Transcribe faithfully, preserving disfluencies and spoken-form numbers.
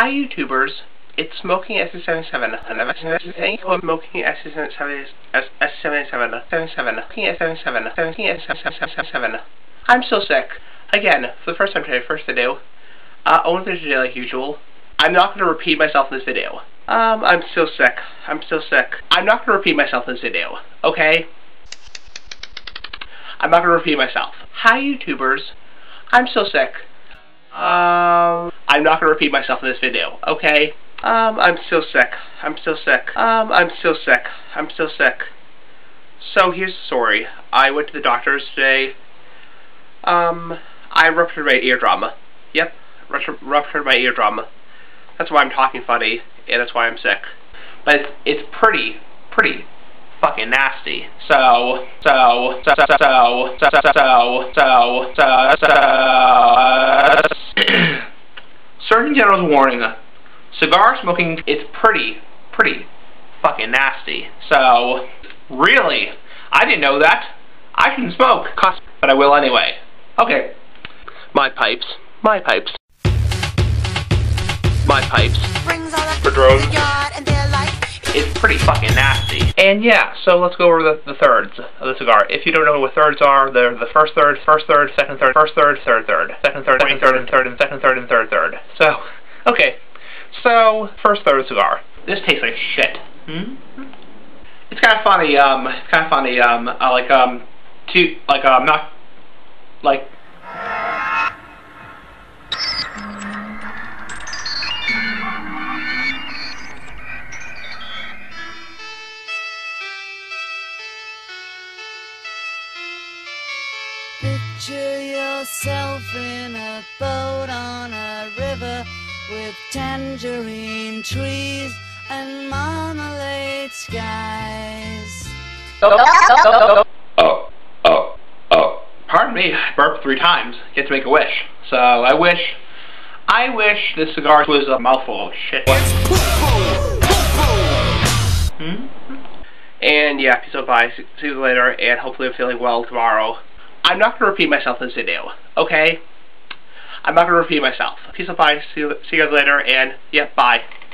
Hi YouTubers, it's Smoking S seventy-seven, and I'm saying Smoking S seventy-seven, S seventy-seven, seventy-seven, S seventy-seven, S seventy-seven. I'm still sick. Again, for the first time today, first video. Uh, I wanted to do like usual. I'm not going to repeat myself in this video. Um, I'm still sick. I'm still sick. I'm not going to repeat myself in this video, okay? I'm not going to repeat myself. Hi YouTubers, I'm still sick. Um, I'm not going to repeat myself in this video, okay? Um, I'm still sick. I'm still sick. Um, I'm still sick. I'm still sick. So here's the story. I went to the doctor's today. Um, I ruptured my eardrum. Yep, ruptured my eardrum. That's why I'm talking funny, and that's why I'm sick. But it's, it's pretty, pretty fucking nasty. So, so, so, so, so, so, so, so, so, so, Surgeon General's warning, cigar smoking is pretty, pretty fucking nasty. So, really, I didn't know that. I shouldn't smoke, but I will anyway. Okay. My pipes. My pipes. My pipes. For drones. It's pretty fucking nasty. And yeah, so let's go over the, the thirds of the cigar. If you don't know what thirds are, they're the first third, first third, second third, first third, third third, second third, second third, and third, and second third, and third third. So, okay. So, first third of cigar. This tastes like shit. Hmm? It's kind of funny, um, it's kind of funny, um, uh, like, um, to, like, um, not, like, Picture yourself in a boat on a river with tangerine trees and marmalade skies. Oh, oh, oh, oh. Pardon me, I burped three times. Get to make a wish. So, I wish, I wish this cigar was a mouthful of shit. Hmm? And yeah, peace out, bye. See you later, and hopefully I'm feeling well tomorrow. I'm not going to repeat myself in this video, okay? I'm not going to repeat myself. Peace out, bye. See you, see you guys later, and yeah, bye.